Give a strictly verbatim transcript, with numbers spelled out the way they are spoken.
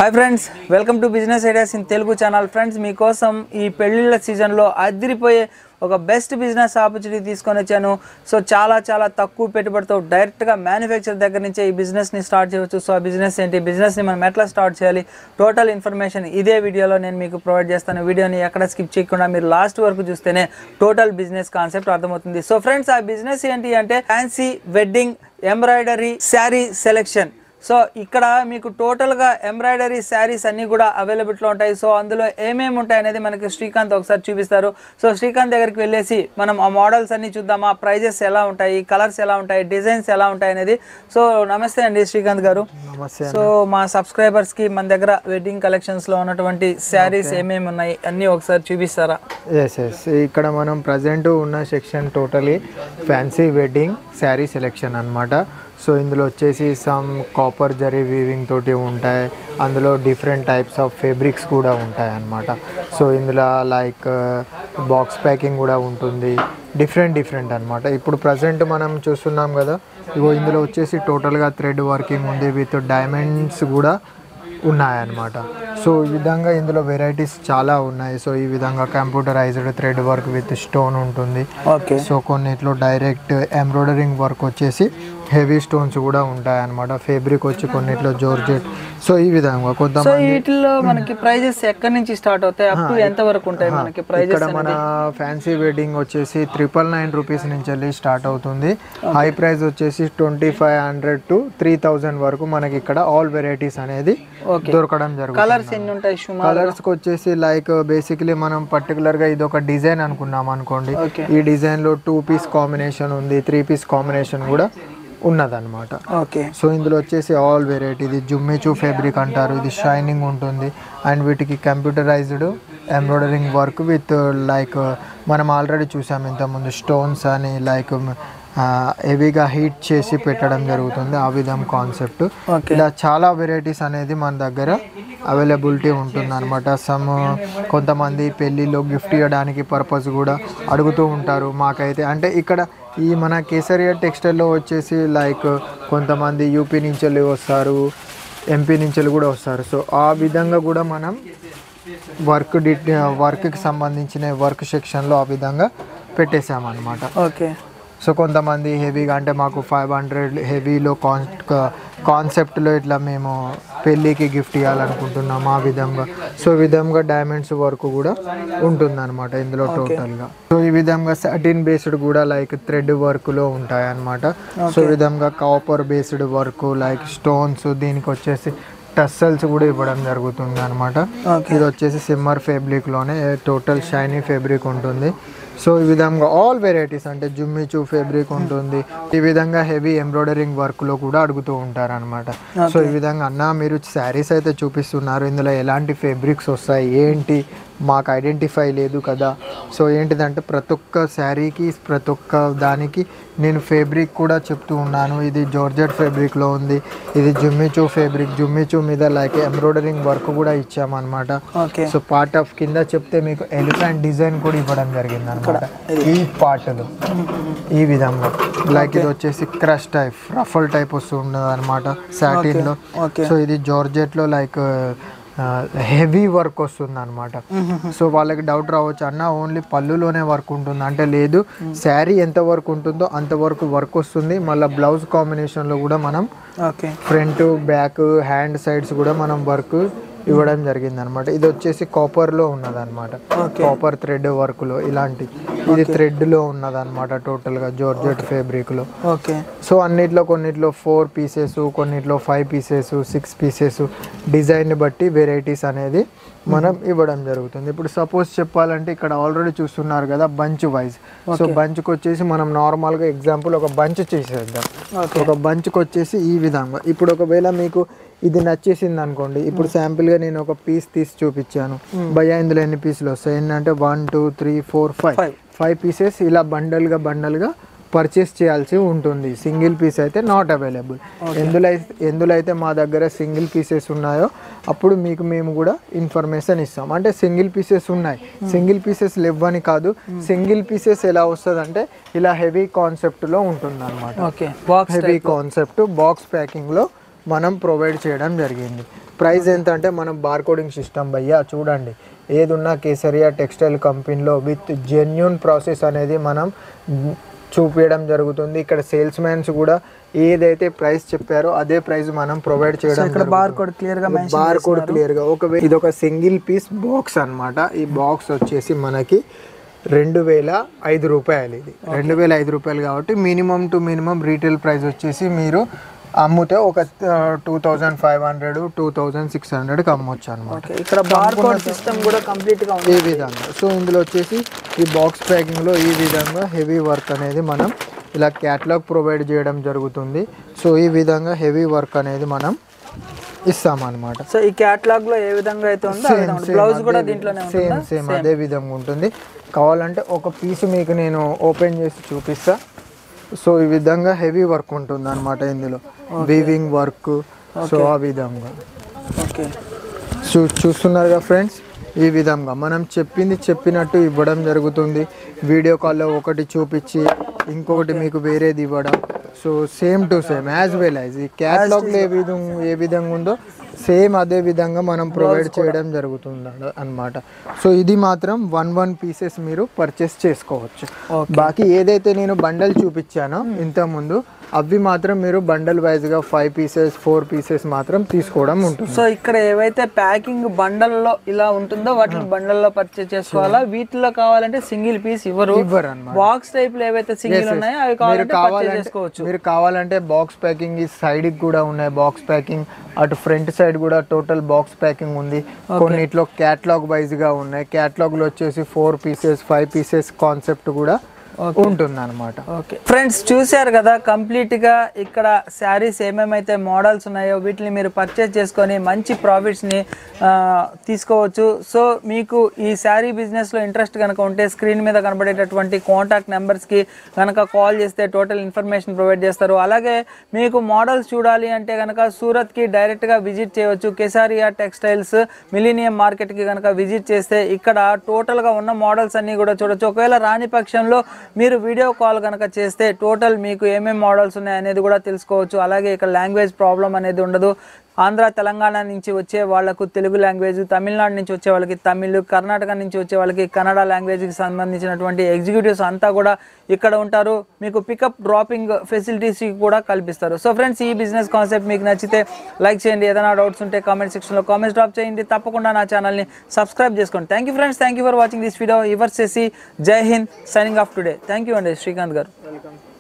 Hi friends, welcome to business ideas in Telugu channel. Friends, మీకోసం ఈ పెళ్ళిళ్ళ సీజన్లో అదిరిపోయే ఒక బెస్ట్ బిజినెస్ ఆపర్చునిటీ తీసుకొని వచ్చాను. సో చాలా చాలా తక్కువ పెట్టుబడితో డైరెక్ట్గా మ్యానుఫ్యాక్చర్ దగ్గర నుంచే ఈ బిజినెస్ని స్టార్ట్ చేయవచ్చు. సో ఆ బిజినెస్ ఏంటి, బిజినెస్ని మనం ఎట్లా స్టార్ట్ చేయాలి, టోటల్ ఇన్ఫర్మేషన్ ఇదే వీడియోలో నేను మీకు ప్రొవైడ్ చేస్తాను. వీడియోని ఎక్కడ స్కిప్ చేయకుండా మీరు లాస్ట్ వరకు చూస్తేనే టోటల్ బిజినెస్ కాన్సెప్ట్ అర్థమవుతుంది. సో ఫ్రెండ్స్, ఆ బిజినెస్ ఏంటి అంటే fancy wedding embroidery sari selection. So ఇక్కడ మీకు టోటల్గా ఎంబ్రాయిడరీ శారీస్ అన్నీ కూడా అవైలబిలిటీలో ఉంటాయి. సో అందులో ఏమేమి ఉంటాయి అనేది మనకి శ్రీకాంత్ ఒకసారి చూపిస్తారు. సో శ్రీకాంత్ దగ్గరికి వెళ్ళేసి మనం ఆ మోడల్స్ అన్నీ చూద్దామా, ప్రైజెస్ ఎలా ఉంటాయి, కలర్స్ ఎలా ఉంటాయి, డిజైన్స్ ఎలా ఉంటాయి అనేది. సో నమస్తే అండి శ్రీకాంత్ గారు. సో మా సబ్స్క్రైబర్స్కి మన దగ్గర వెడ్డింగ్ కలెక్షన్స్లో ఉన్నటువంటి శారీస్ ఏమేమి ఉన్నాయి అన్నీ ఒకసారి చూపిస్తారా? ఎస్ ఎస్ ఇక్కడ మనం ప్రజెంట్ ఉన్న section totally fancy wedding sari selection అన్నమాట. సో ఇందులో వచ్చేసి సమ్ కాపర్ జరీ వీవింగ్ తోటి ఉంటాయి. అందులో డిఫరెంట్ టైప్స్ ఆఫ్ ఫేబ్రిక్స్ కూడా ఉంటాయి అన్నమాట. సో ఇందులో లైక్ బాక్స్ ప్యాకింగ్ కూడా ఉంటుంది, డిఫరెంట్ డిఫరెంట్ అనమాట. ఇప్పుడు ప్రజెంట్ మనం చూస్తున్నాం కదా, ఇగో ఇందులో వచ్చేసి టోటల్గా థ్రెడ్ వర్కింగ్ ఉంది, విత్ డైమండ్స్ కూడా ఉన్నాయన్నమాట. సో ఈ విధంగా ఇందులో వెరైటీస్ చాలా ఉన్నాయి. సో ఈ విధంగా computerized thread work with stone ఉంటుంది. ఓకే. సో కొన్నిట్లో డైరెక్ట్ ఎంబ్రాయిడరింగ్ వర్క్ వచ్చేసి హెవీ స్టోన్స్ కూడా ఉంటాయి అన్నమాట. ఫేబ్రిక్ వచ్చి కొన్నిట్లో జార్జెట్. సో ఈ విధంగా కొంత వీటిలో మనకి ప్రైజెస్ ఎక్కడి నుంచి స్టార్ట్ అవుతాయి, అప్ టు ఎంత వరకు ఉంటాయి మనకి ప్రైజెస్? ఇక్కడ మన ఫ్యాన్సీ వెడ్డింగ్ వచ్చేసి ట్రిపుల్ నైన్ రూపీస్ నుంచి వెళ్ళి స్టార్ట్ అవుతుంది. హై ప్రైస్ వచ్చేసి twenty five hundred to three thousand వరకు మనకి ఇక్కడ ఆల్ వెరైటీస్ అనేది దొరకడం జరుగుతుంది. కలర్స్ ఎన్ని ఉంటాయి? కలర్స్ వచ్చేసి లైక్ బేసిక్లీ మనం పర్టికులర్ గా ఇది ఒక డిజైన్ అనుకున్నాం అనుకోండి, ఈ డిజైన్ లో టూ పీస్ కాంబినేషన్ ఉంది, త్రీ పీస్ కాంబినేషన్ కూడా ఉన్నదన్నమాట. ఓకే. సో ఇందులో వచ్చేసి ఆల్ వెరైటీ, ఇది జుమ్మిచూ ఫ్యాబ్రిక్ అంటారు, ఇది షైనింగ్ ఉంటుంది. అండ్ వీటికి computerized embroidering work with like మనం ఆల్రెడీ చూసాం ఇంతకుముందు స్టోన్స్ అని లైక్ హెవీగా హీట్ చేసి పెట్టడం జరుగుతుంది. ఆ విధం కాన్సెప్ట్. ఇలా చాలా వెరైటీస్ అనేది మన దగ్గర అవైలబిలిటీ ఉంటుంది అనమాట. సమ్ కొంతమంది పెళ్ళిలో గిఫ్ట్ ఇవ్వడానికి పర్పస్ కూడా అడుగుతూ ఉంటారు. మాకైతే అంటే ఇక్కడ ఈ మన కేసరియా టెక్స్టైల్లో వచ్చేసి లైక్ కొంతమంది యూపీ నుంచి వస్తారు, ఎంపీ నుంచి కూడా వస్తారు. సో ఆ విధంగా కూడా మనం వర్క్ డి వర్క్కి సంబంధించిన వర్క్ సెక్షన్లో ఆ విధంగా పెట్టేసామన్నమాట. ఓకే. సో కొంతమంది హెవీగా అంటే మాకు ఫైవ్ హండ్రెడ్ హెవీలో కాన్ కాన్సెప్ట్లో ఇట్లా మేము పెళ్ళికి గిఫ్ట్ ఇవ్వాలనుకుంటున్నాం ఆ విధంగా. సో ఈ విధంగా డైమండ్స్ వర్క్ కూడా ఉంటుందన్నమాట ఇందులో టోటల్గా. సో ఈ విధంగా సాటిన్ బేస్డ్ కూడా లైక్ థ్రెడ్ వర్క్లో ఉంటాయి అన్నమాట. సో ఈ విధంగా copper based work like stones, దీనికి వచ్చేసి టస్సల్స్ కూడా ఇవ్వడం జరుగుతుంది అనమాట. ఇది వచ్చేసి సిమ్మర్ ఫ్యాబ్రిక్లోనే టోటల్ షైనీ ఫ్యాబ్రిక్ ఉంటుంది. సో ఈ విధంగా ఆల్ వెరైటీస్ అంటే జుమ్మిచూ ఫ్యాబ్రిక్ ఉంటుంది. ఈ విధంగా హెవీ ఎంబ్రాయిడరింగ్ వర్క్లో కూడా అడుగుతూ ఉంటారు అనమాట. సో ఈ విధంగా అన్న మీరు శారీస్ అయితే చూపిస్తున్నారు, ఇందులో ఎలాంటి ఫ్యాబ్రిక్స్ వస్తాయి ఏంటి మాకు ఐడెంటిఫై లేదు కదా. సో ఏంటిదంటే ప్రతి ఒక్క శారీకి ప్రతి ఒక్క దానికి నేను ఫ్యాబ్రిక్ కూడా చెప్తూ ఉన్నాను. ఇది జార్జెట్ ఫ్యాబ్రిక్లో ఉంది, ఇది జుమ్మిచూ ఫ్యాబ్రిక్, జుమ్మిచూ మీద లైక్ ఎంబ్రాయిడరింగ్ వర్క్ కూడా ఇచ్చామన్నమాట. సో పార్ట్ ఆఫ్ కింద చెప్తే మీకు ఎలిఫెంట్ డిజైన్ కూడా ఇవ్వడం జరిగింది అనమాట. ఈ పార్ట్లు ఈ విధంగా లైక్ ఇది వచ్చేసి క్రష్ టైప్ రఫల్ టైప్ వస్తుంది అనమాట సాటిన్లో. సో ఇది జార్జెట్లో లైక్ హెవీ వర్క్ వస్తుంది అనమాట. సో వాళ్ళకి డౌట్ రావచ్చు, అన్న ఓన్లీ పళ్ళులోనే వర్క్ ఉంటుంది అంటే లేదు, శారీ ఎంత వర్క్ ఉంటుందో అంతవరకు వర్క్ వస్తుంది. మళ్ళీ బ్లౌజ్ కాంబినేషన్లో కూడా మనం ఫ్రంట్ బ్యాక్ హ్యాండ్ సైడ్స్ కూడా మనం వర్క్ ఇవ్వడం జరిగింది అనమాట. ఇది వచ్చేసి కాపర్లో ఉన్నదన్నమాట, కాపర్ థ్రెడ్ వర్క్లో ఇలాంటి ఇది థ్రెడ్లో ఉన్నదన్నమాట టోటల్గా జార్జెట్ ఫ్యాబ్రిక్లో. ఓకే. సో అన్నిట్లో కొన్నిట్లో ఫోర్ పీసెస్, కొన్నిట్లో five pieces, six pieces design బట్టి వెరైటీస్ అనేది మనం ఇవ్వడం జరుగుతుంది. ఇప్పుడు సపోజ్ చెప్పాలంటే ఇక్కడ ఆల్రెడీ చూస్తున్నారు కదా బంచ్ వైజ్. సో బంచ్కి వచ్చేసి మనం నార్మల్గా ఎగ్జాంపుల్ ఒక బంచ్ చేసేద్దాం. ఒక బంచ్కి వచ్చేసి ఈ విధంగా ఇప్పుడు ఒకవేళ మీకు ఇది నచ్చేసింది అనుకోండి, ఇప్పుడు శాంపిల్గా నేను ఒక పీస్ తీసి చూపించాను, భయ్యా ఇందులో ఎన్ని పీసులు వస్తాయి ఏంటంటే one two three four five five pieces ఇలా బండల్గా బండల్గా పర్చేస్ చేయాల్సి ఉంటుంది. సింగిల్ పీస్ అయితే నాట్ అవైలబుల్. ఎందులో అయితే ఎందులో అయితే మా దగ్గర సింగిల్ పీసెస్ ఉన్నాయో అప్పుడు మీకు మేము కూడా ఇన్ఫర్మేషన్ ఇస్తాం. అంటే సింగిల్ పీసెస్ ఉన్నాయి, సింగిల్ పీసెస్ లేవని కాదు, సింగిల్ పీసెస్ ఎలా వస్తుంది అంటే ఇలా హెవీ కాన్సెప్ట్లో ఉంటుంది అనమాట. హెవీ కాన్సెప్ట్ బాక్స్ ప్యాకింగ్లో మనం ప్రొవైడ్ చేయడం జరిగింది. ప్రైస్ ఎంత అంటే మనం బార్ కోడింగ్ సిస్టమ్ భయ్యా చూడండి, ఏదున్నా కేసరియా టెక్స్టైల్ కంపెనీలో విత్ జెన్యూన్ ప్రాసెస్ అనేది మనం చూపించడం జరుగుతుంది. ఇక్కడ సేల్స్ మ్యాన్స్ కూడా ఏదైతే ప్రైస్ చెప్పారో అదే ప్రైస్ మనం ప్రొవైడ్ చేయడం. ఇక్కడ బార్ కోడ్ క్లియర్ గా బార్ కోడ్ క్లియర్ గా ఒక ఇది ఒక సింగిల్ పీస్ బాక్స్ అన్నమాట. ఈ బాక్స్ వచ్చేసి మనకి రెండు వేల ఐదు రూపాయలు. ఇది రెండు వేల ఐదు రూపాయలు కాబట్టి minimum to minimum retail price వచ్చేసి మీరు అమ్ముతే ఒక two thousand five hundred two thousand six హండ్రెడ్కి అమ్మొచ్చు అనమాట. ఇక్కడ బార్ కోడ్ సిస్టమ్ కూడా కంప్లీట్గా ఈ విధంగా. సో ఇందులో వచ్చేసి ఈ బాక్స్ ప్యాకింగ్లో ఈ విధంగా హెవీ వర్క్ అనేది మనం ఇలా క్యాటలాగ్ ప్రొవైడ్ చేయడం జరుగుతుంది. సో ఈ విధంగా హెవీ వర్క్ అనేది మనం ఇస్తామన్నమాట. సో ఈ క్యాటలాగ్ లో ఏ విధంగా అయితే ఉందో బ్లౌజ్ కూడా దీంట్లోనే సేమ్ సేమ్ అదే విధంగా ఉంటుంది. కావాలంటే ఒక పీస్ మీకు నేను ఓపెన్ చేసి చూపిస్తా. సో ఈ విధంగా హెవీ వర్క్ ఉంటుంది అనమాట ఇందులో, వీవింగ్ వర్క్. సో ఆ విధంగా ఓకే చూ చూస్తున్నారుగా ఫ్రెండ్స్, ఈ విధంగా మనం చెప్పింది చెప్పినట్టు ఇవ్వడం జరుగుతుంది. వీడియో కాల్లో ఒకటి చూపించి ఇంకొకటి మీకు వేరేది ఇవ్వడం. So same to same as well as ఈ క్యాటలాగ్లో ఏ విధంగా ఏ విధంగా ఉందో సేమ్ అదే విధంగా మనం ప్రొవైడ్ చేయడం జరుగుతుంది అన్నమాట. సో ఇది మాత్రం వన్ వన్ పీసెస్ మీరు పర్చేస్ చేసుకోవచ్చు. బాకీ ఏదైతే నేను బండల్ చూపించానో ఇంతకుముందు అవి మాత్రం మీరు బండల్ వైజ్గా ఫైవ్ పీసెస్ ఫోర్ పీసెస్ మాత్రం తీసుకోవడం ఉంటుంది. సో ఇక్కడ ఏవైతే ప్యాకింగ్ బండల్లో ఇలా ఉంటుందో వాటిని బండల్లో పర్చేస్ చేసుకోవాలా, వీటిలో కావాలంటే సింగిల్ పీస్ ఇవ్వరు ఇవ్వరు అన్నమాట. బాక్స్ టైప్ లో ఏవైతే సింగిల్ ఉన్నాయో అవి కావాలంటే పర్చేస్ చేసుకోవచ్చు. మీరు కావాలంటే బాక్స్ ప్యాకింగ్ ఈ సైడ్ కి కూడా ఉన్నాయి, బాక్స్ ప్యాకింగ్ అటు ఫ్రంట్ సైడ్ కూడా టోటల్ బాక్స్ ప్యాకింగ్ ఉంది. కొన్నిట్లో క్యాటలాగ్ వైజ్ గా ఉన్నాయి. క్యాటలాగ్ లో వచ్చేసి four pieces five pieces concept కూడా ఉంటుంది అనమాట. ఓకే ఫ్రెండ్స్, చూశారు కదా కంప్లీట్ గా ఇక్కడ శారీస్ ఏమేమైతే మోడల్స్ ఉన్నాయో వీటిని మీరు పర్చేస్ చేసుకొని మంచి ప్రాఫిట్స్ ని తీసుకోవచ్చు. సో మీకు ఈ శారీ బిజినెస్ లో ఇంట్రెస్ట్ కనుక ఉంటే స్క్రీన్ మీద కనబడేటటువంటి కాంటాక్ట్ నెంబర్స్ కి కనుక కాల్ చేస్తే టోటల్ ఇన్ఫర్మేషన్ ప్రొవైడ్ చేస్తారు. అలాగే మీకు మోడల్స్ చూడాలి అంటే కనుక సూరత్ కి డైరెక్ట్ గా విజిట్ చేయవచ్చు. కేసారియా టెక్స్టైల్స్ మిలీనియం మార్కెట్ కి కనుక విజిట్ చేస్తే ఇక్కడ టోటల్ గా ఉన్న మోడల్స్ అన్ని కూడా చూడొచ్చు. ఒకవేళ రాని పక్షంలో మీరు వీడియో కాల్ కనుక చేస్తే టోటల్ మీకు ఏమేమి మోడల్స్ ఉన్నాయి అనేది కూడా తెలుసుకోవచ్చు. అలాగే ఇక్కడ లాంగ్వేజ్ ప్రాబ్లం అనేది ఉండదు. ఆంధ్ర తెలంగాణ నుంచి వచ్చే వాళ్ళకు తెలుగు లాంగ్వేజ్, తమిళనాడు నుంచి వచ్చే వాళ్ళకి తమిళ్, కర్ణాటక నుంచి వచ్చే వాళ్ళకి కన్నడ లాంగ్వేజ్కి సంబంధించినటువంటి ఎగ్జిక్యూటివ్స్ అంతా కూడా ఇక్కడ ఉంటారు. మీకు పికప్ డ్రాపింగ్ ఫెసిలిటీస్ కూడా కల్పిస్తారు. సో ఫ్రెండ్స్, ఈ బిజినెస్ కాన్సెప్ట్ మీకు నచ్చితే లైక్ చేయండి. ఏదైనా డౌట్స్ ఉంటే కామెంట్ సెక్షన్లో కామెంట్స్ డ్రాప్ చేయండి. తప్పకుండా నా ఛానల్ని సబ్స్క్రైబ్ చేసుకోండి. Thank you friends, thank you for watching this video. Yours చేసి జై హింద్, signing off today. Thank you అండి శ్రీకాంత్ గారు. వెల్కమ్.